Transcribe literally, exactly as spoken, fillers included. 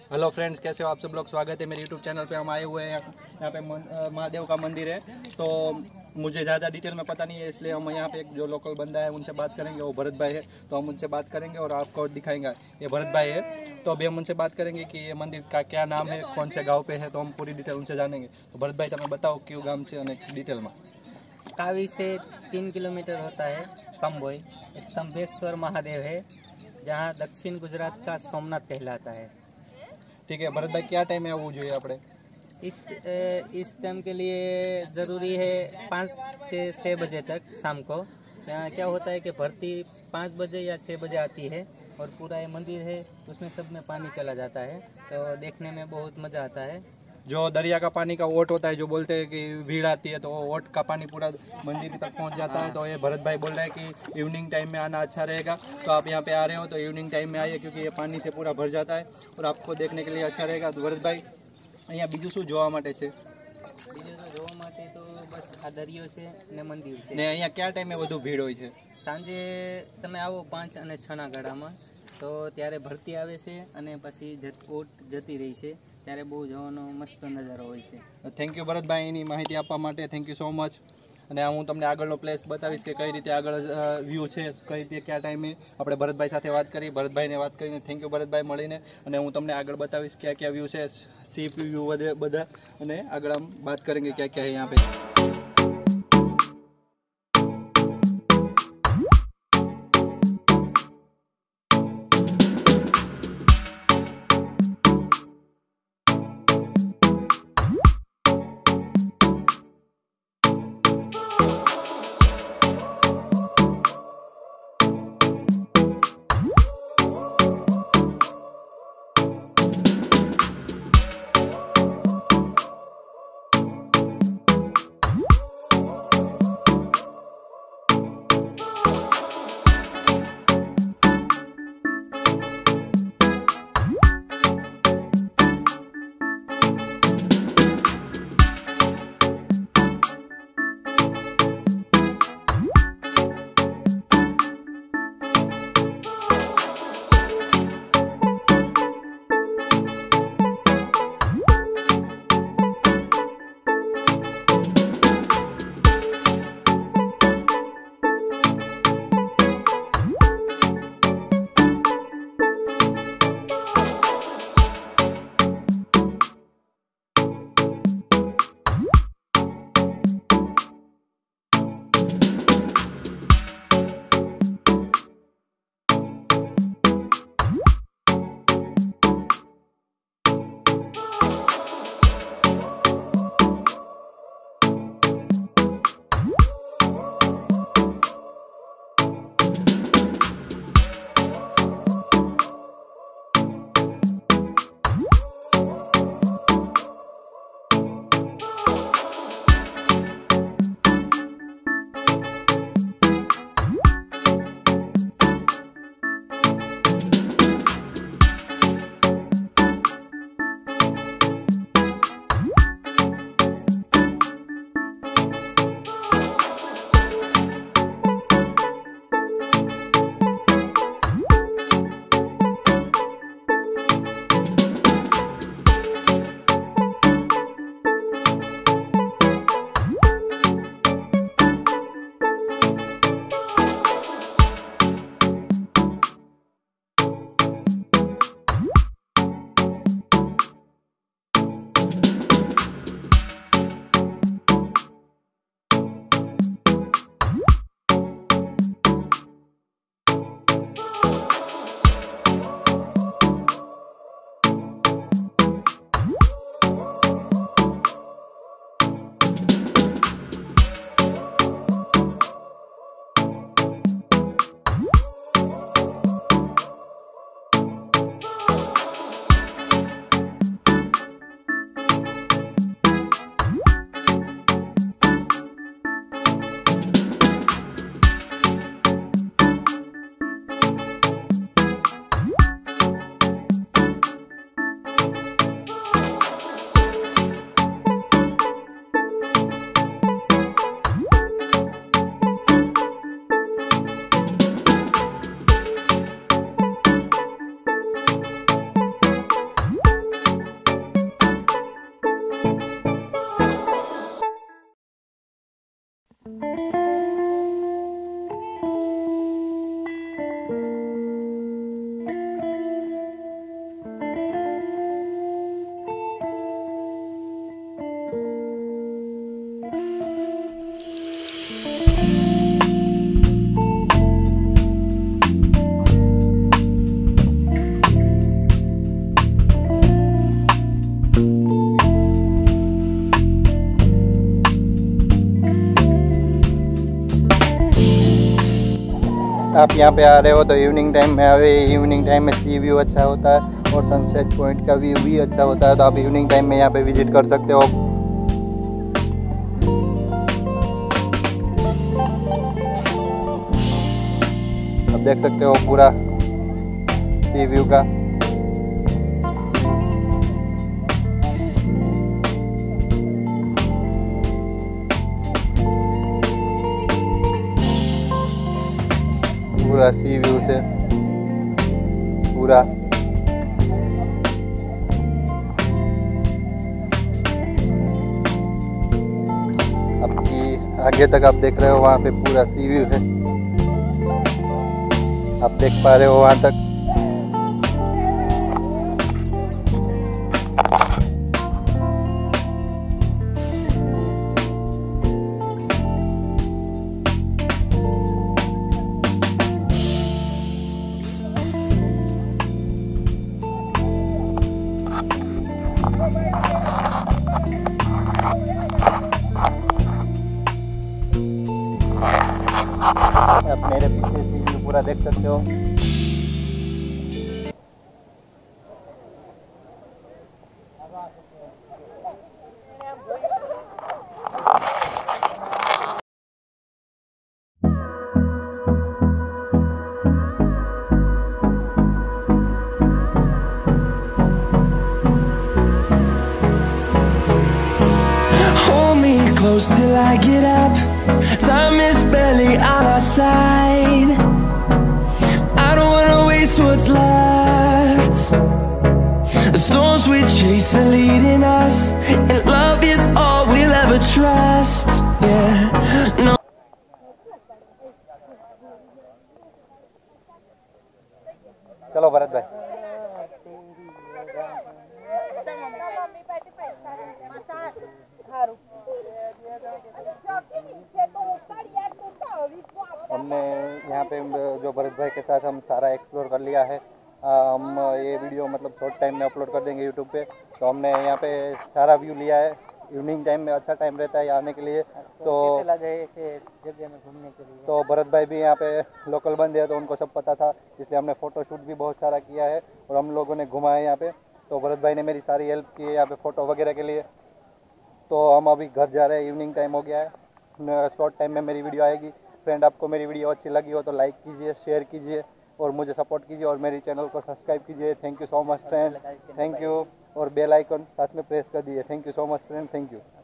Hello friends, कैसे हो आप सब लोग। स्वागत है मेरे यूट्यूब चैनल पे। हम आए हुए हैं यहाँ पे महादेव का मंदिर है, तो मुझे ज़्यादा डिटेल में पता नहीं है, इसलिए हम यहाँ पे एक जो लोकल बंदा है उनसे बात करेंगे। वो भरत भाई है, तो हम उनसे बात करेंगे और आपको दिखाएंगे। ये भरत भाई है, तो अभी हम उनसे बात करेंगे कि ये मंदिर का क्या नाम है, कौन से गाँव पे है, तो हम पूरी डिटेल उनसे जानेंगे। तो भरत भाई, तुम्हें बताओ क्यों गाँव से अनेक डिटेल में। कावी से तीन किलोमीटर होता है कंबोई। स्तंभेश्वर महादेव है, जहाँ दक्षिण गुजरात का सोमनाथ कहलाता है। ठीक है भरत भाई, क्या टाइम है वो જોઈએ આપણે? इस इस टाइम के लिए ज़रूरी है पाँच से छः बजे तक शाम को। यहाँ क्या होता है कि भर्ती पाँच बजे या छः बजे आती है और पूरा ये मंदिर है उसमें सब में पानी चला जाता है, तो देखने में बहुत मज़ा आता है। जो दरिया का पानी का ओट होता है, जो बोलते हैं कि भीड़ आती है, तो वो ओट का पानी पूरा मंदिर तक पहुंच जाता है। तो ये भरत भाई बोल रहे हैं कि इवनिंग टाइम में आना अच्छा रहेगा, तो आप यहाँ पे आ रहे हो तो इवनिंग टाइम में आइए, क्योंकि ये पानी से पूरा भर जाता है और आपको देखने के लिए अच्छा रहेगा। तो भरत भाई, અહીંયા બીજું શું જોવા માટે છે? બીજું તો જોવા માટે તો બસ આ દરિયો છે ને મંદિર છે ને અહીંયા કયા ટાઈમે વધુ ભીડ હોય છે? સાંજે તમે આવો પાંચ અને છના ગાળામાં, તો ત્યારે ભરતી આવે છે અને પછી ઓટ જતી રહી છે, ત્યારે બહુ જોવાનો મસ્ત નજારો હોય છે। થેન્ક યુ ભરતભાઈ એની માહિતી આપવા માટે, થેન્ક યુ સો મચ। અને હું તમને આગળનો પ્લેસ બતાવીશ કે કઈ રીતે આગળ વ્યૂ છે, કઈ રીતે કયા ટાઈમે આપણે ભરતભાઈ સાથે વાત કરી, ભરતભાઈને વાત કરીને થેન્ક યુ ભરતભાઈ મળીને। અને હું તમને આગળ બતાવીશ क्या क्या व्यू છે, सी व्यू બધા, અને આગળ हम बात करेंगे क्या क्या है यहाँ पे। आप यहाँ पे आ रहे हो तो इवनिंग टाइम में आवे। इवनिंग टाइम में सी व्यू अच्छा होता है और सनसेट पॉइंट का व्यू भी अच्छा होता है, तो आप इवनिंग टाइम में यहाँ पे विजिट कर सकते हो। आप देख सकते हो पूरा सी व्यू का। पूरा सी व्यू से पूरा आपकी आगे तक आप देख रहे हो, वहाँ पे पूरा सी व्यू है, आप देख पा रहे हो वहाँ तक। आप मेरे पीछे सी व्यू पूरा देख सकते हो। Close till I get up. Time is barely on our side. I don't wanna waste what's left. The storms we chase are leading us, and love is all we'll ever trust. Yeah, no. चलो भरत भाई। हमने यहाँ पे जो भरत भाई के साथ हम सारा एक्सप्लोर कर लिया है। आ, हम ये वीडियो मतलब शॉर्ट टाइम में अपलोड कर देंगे यूट्यूब पे। तो हमने यहाँ पे सारा व्यू लिया है। इवनिंग टाइम में अच्छा टाइम रहता है आने के लिए। तो जगह में घूमने के लिए तो भरत भाई भी यहाँ पे लोकल बंदे हैं, तो उनको सब पता था, इसलिए हमने फ़ोटो शूट भी बहुत सारा किया है और हम लोगों ने घुमाया यहाँ पे। तो भरत भाई ने मेरी सारी हेल्प की है यहाँ पे फ़ोटो वगैरह के लिए। तो हम अभी घर जा रहे हैं, इवनिंग टाइम हो गया है। शॉर्ट टाइम में मेरी वीडियो आएगी। फ्रेंड, आपको मेरी वीडियो अच्छी लगी हो तो लाइक कीजिए, शेयर कीजिए और मुझे सपोर्ट कीजिए और मेरी चैनल को सब्सक्राइब कीजिए। Thank you so much friend, thank you. और बेल आइकन साथ में प्रेस कर दीजिए। Thank you so much friend, thank you.